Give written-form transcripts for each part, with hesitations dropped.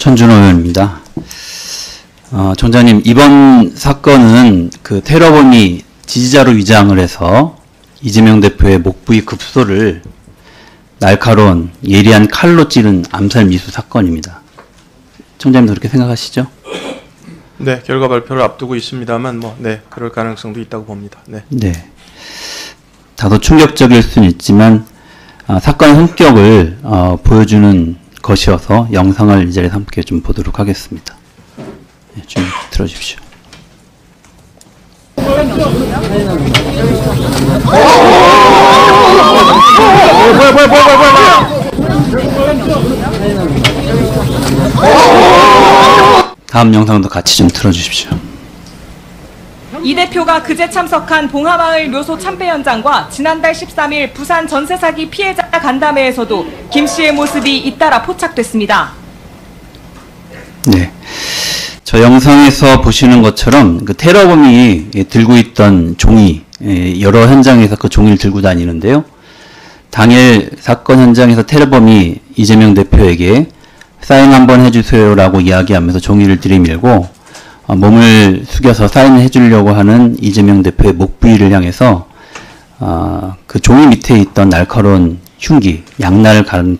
천준호 의원입니다. 총장님, 이번 사건은 그 테러범이 지지자로 위장을 해서 이재명 대표의 목 부위 급소를 날카로운 예리한 칼로 찌른 암살 미수 사건입니다. 총장님도 그렇게 생각하시죠? 네, 결과 발표를 앞두고 있습니다만 그럴 가능성도 있다고 봅니다. 네. 다소 충격적일 수는 있지만 사건의 성격을 보여주는 것이어서 영상을 이 자리에서 함께 좀 보도록 하겠습니다. 네, 좀 들어주십시오. 다음 영상도 같이 좀 틀어주십시오. 이 대표가 그제 참석한 봉하마을 묘소 참배 현장과 지난달 13일 부산 전세 사기 피해자 간담회에서도 김 씨의 모습이 잇따라 포착됐습니다. 네, 저 영상에서 보시는 것처럼 그 테러범이 들고 있던 종이, 여러 현장에서 그 종이를 들고 다니는데요. 당일 사건 현장에서 테러범이 이재명 대표에게 사인 한번 해주세요라고 이야기하면서 종이를 들이밀고 몸을 숙여서 사인해 주려고 하는 이재명 대표의 목 부위를 향해서 그 종이 밑에 있던 날카로운 흉기, 양날을 가른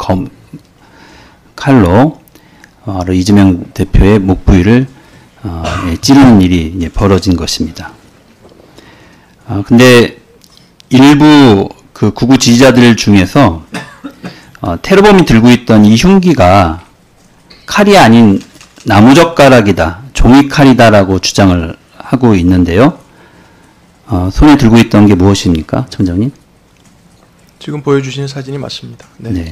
칼로 바로 이재명 대표의 목 부위를 찌르는 일이 이제 벌어진 것입니다. 근데 일부 그 구구 지지자들 중에서 테러범이 들고 있던 이 흉기가 칼이 아닌 나무젓가락이다, 종이칼이다라고 주장을 하고 있는데요. 손에 들고 있던 게 무엇입니까, 청장님? 지금 보여주시는 사진이 맞습니다. 네.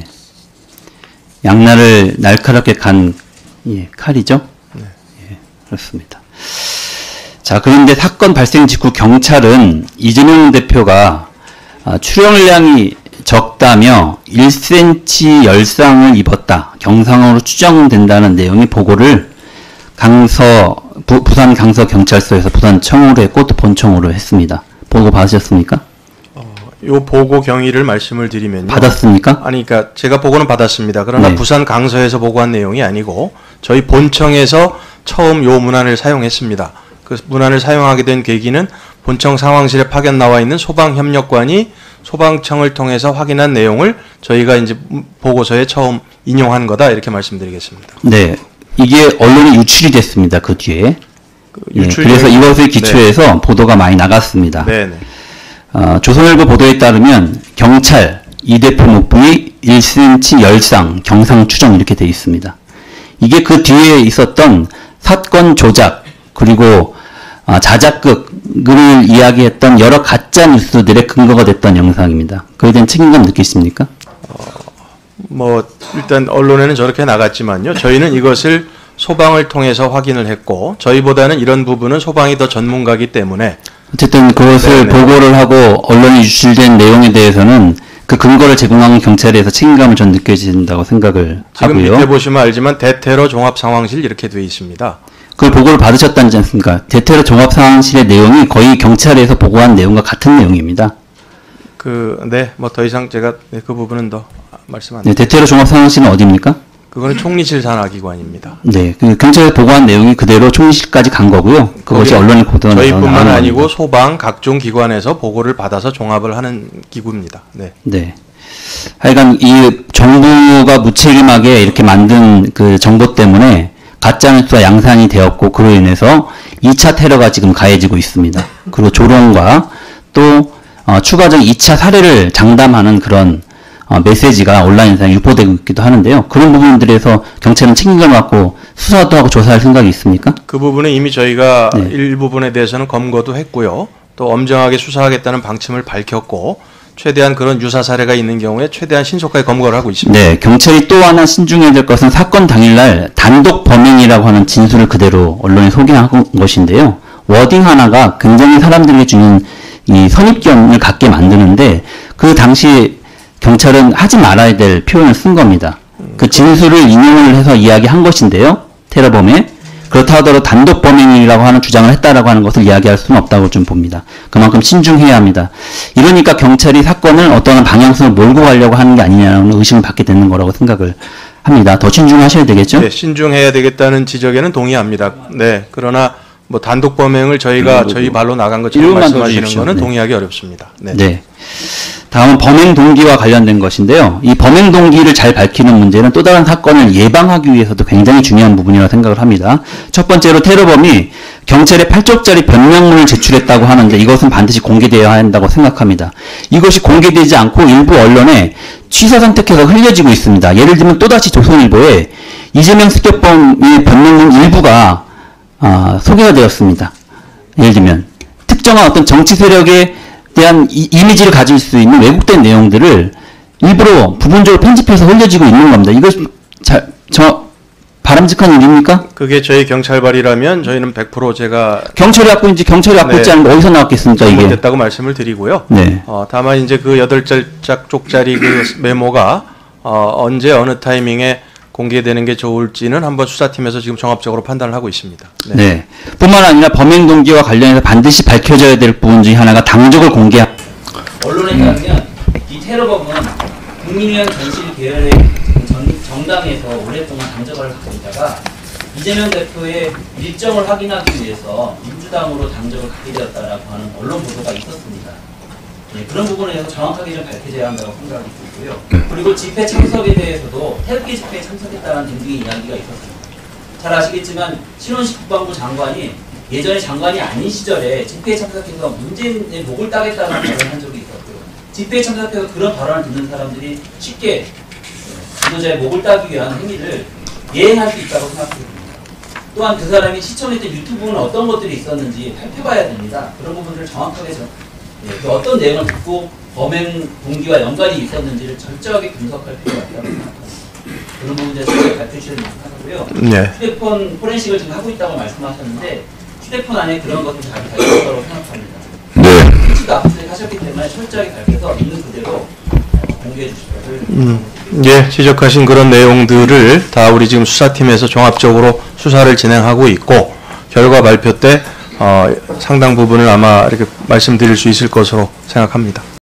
양날을 날카롭게 간 칼이죠? 네. 예, 그렇습니다. 자, 그런데 사건 발생 직후 경찰은 이재명 대표가 출혈량이 적다며 1cm 열상을 입었다, 경상으로 추정된다는 내용의 보고를 부산 강서경찰서에서 부산청으로 했고 또 본청으로 했습니다. 보고 받으셨습니까? 요 보고 경위를 말씀을 드리면요. 받았습니까? 아니, 그러니까 제가 보고는 받았습니다. 그러나 네. 부산 강서에서 보고한 내용이 아니고 저희 본청에서 처음 요 문안을 사용했습니다. 그 문안을 사용하게 된 계기는 본청 상황실에 파견 나와 있는 소방협력관이 소방청을 통해서 확인한 내용을 저희가 이제 보고서에 처음 인용한 거다, 이렇게 말씀드리겠습니다. 네, 이게 언론에 유출이 됐습니다. 그 뒤에. 그래서 이것을 기초해서 보도가 많이 나갔습니다. 네네. 조선일보 보도에 따르면 경찰 이 대표 목 부위 1cm 열상, 경상 추정 이렇게 되어 있습니다. 이게 그 뒤에 있었던 사건 조작 그리고 자작극을 이야기했던 여러 가짜 뉴스들의 근거가 됐던 영상입니다. 그에 대한 책임감 느끼십니까? 일단 언론에는 저렇게 나갔지만요. 저희는 이것을 소방을 통해서 확인을 했고, 저희보다는 이런 부분은 소방이 더 전문가이기 때문에 어쨌든 그것을 보고를 하고 언론에 유출된 내용에 대해서는 그 근거를 제공한 경찰에서 책임감을 전 느껴진다고 생각을 지금 하고요. 밑에 보시면 알지만 대테러 종합상황실 이렇게 되어 있습니다. 그 보고를 받으셨다지 않습니까? 대테러 종합상황실의 내용이 거의 경찰에서 보고한 내용과 같은 내용입니다. 더 이상 제가 그 부분은 더 말씀 안 네, 대테러 종합상황실은 어디입니까? 그거는 총리실 산하기관입니다. 네, 그 경찰에서 보고한 내용이 그대로 총리실까지 간 거고요. 그것이 언론에 보도가 저희뿐만 아니고 소방 각종 기관에서 보고를 받아서 종합을 하는 기구입니다. 네. 하여간 이 정부가 무책임하게 이렇게 만든 그 정보 때문에 가짜뉴스가 양산이 되었고, 그로 인해서 2차 테러가 지금 가해지고 있습니다. 그리고 조롱과 또 추가적인 2차 사례를 장담하는 그런 메시지가 온라인상에 유포되고 있기도 하는데요. 그런 부분들에서 경찰은 책임감을 갖고 수사도 하고 조사할 생각이 있습니까? 그 부분은 이미 저희가 일부분에 대해서는 검거도 했고요. 또 엄정하게 수사하겠다는 방침을 밝혔고, 최대한 그런 유사 사례가 있는 경우에 최대한 신속하게 검거를 하고 있습니다. 네, 경찰이 또 하나 신중해야 될 것은 사건 당일날 단독 범행이라고 하는 진술을 그대로 언론에 소개한 것인데요. 워딩 하나가 굉장히 사람들에게 주는 이 선입견을 갖게 만드는데, 그 당시 경찰은 하지 말아야 될 표현을 쓴 겁니다. 그 진술을 인용을 해서 이야기한 것인데요. 테러범에. 그렇다 하더라도 단독 범행이라고 하는 주장을 했다라고 하는 것을 이야기할 수는 없다고 좀 봅니다. 그만큼 신중해야 합니다. 이러니까 경찰이 사건을 어떤 방향성을 몰고 가려고 하는 게 아니냐는 의심을 받게 되는 거라고 생각을 합니다. 더 신중하셔야 되겠죠? 네, 신중해야 되겠다는 지적에는 동의합니다. 네, 그러나 뭐 단독 범행을 저희가 저희 발로 나간 것처럼 일부만 더 말씀하시는 주십시오. 것은 네. 동의하기 어렵습니다. 네. 네. 다음은 범행 동기와 관련된 것인데요. 이 범행 동기를 잘 밝히는 문제는 또 다른 사건을 예방하기 위해서도 굉장히 중요한 부분이라고 생각을 합니다. 첫 번째로 테러범이 경찰에 8쪽짜리 변명문을 제출했다고 하는데 이것은 반드시 공개되어야 한다고 생각합니다. 이것이 공개되지 않고 일부 언론에 취사 선택해서 흘려지고 있습니다. 예를 들면 또다시 조선일보에 이재명 습격범의 변명문 일부가 소개가 되었습니다. 예를 들면 특정한 어떤 정치 세력에 대한 이미지를 가질 수 있는 왜곡된 내용들을 일부러 부분적으로 편집해서 흘려지고 있는 겁니다. 이것 바람직한 일입니까? 그게 저희 경찰발이라면 저희는 100% 제가 경찰이 갖고 네. 있지 않으면 어디서 나왔겠습니까 이게? 잘못됐다고 말씀을 드리고요. 네. 다만 이제 그 8쪽짜리 그 메모가 언제 어느 타이밍에 공개되는 게 좋을지는 한번 수사팀에서 지금 종합적으로 판단을 하고 있습니다. 네. 네. 뿐만 아니라 범행 동기와 관련해서 반드시 밝혀져야 될 부분 중에 하나가 당적을 공개합니다. 언론에 따르면 이 테러범은 국민의힘 전실 계열의 정당에서 오랫동안 당적을 갖고 있다가 이재명 대표의 일정을 확인하기 위해서 민주당으로 당적을 갖게 되었다라고 하는 언론 보도가 있었습니다. 네, 그런 부분에 대해서 정확하게 좀 밝혀져야 한다고 생각이 들고요. 그리고 집회 참석에 대해서도 태극기 집회에 참석했다는 등등의 이야기가 있었습니다. 잘 아시겠지만 신원식 국방부 장관이 예전에 장관이 아닌 시절에 집회에 참석해서 문재인의 목을 따겠다는 발언을 한 적이 있었고요. 집회에 참석해서 그런 발언을 듣는 사람들이 쉽게 지도자의 목을 따기 위한 행위를 예행할 수 있다고 생각합니다. 또한 그 사람이 시청했던 유튜브는 어떤 것들이 있었는지 살펴봐야 됩니다. 그런 부분들을 정확하게 그 어떤 내용을 듣고 범행 동기와 연관이 있었는지를 철저하게 분석할 필요가 있다고 생각합니다. 그런 부분에 대해서 밝혀주시면 생각하고요. 네. 휴대폰 포렌식을 지금 하고 있다고 말씀하셨는데 휴대폰 안에 그런 것을 잘 밝힐 거라고 생각합니다. 네. 수치도 압수수색 하셨기 때문에 철저하게 밝혀서 있는 그대로 공개해 주실 것을 예, 지적하신 그런 내용들을 다 우리 지금 수사팀에서 종합적으로 수사를 진행하고 있고 결과 발표 때 상당 부분을 아마 이렇게 말씀드릴 수 있을 것으로 생각합니다.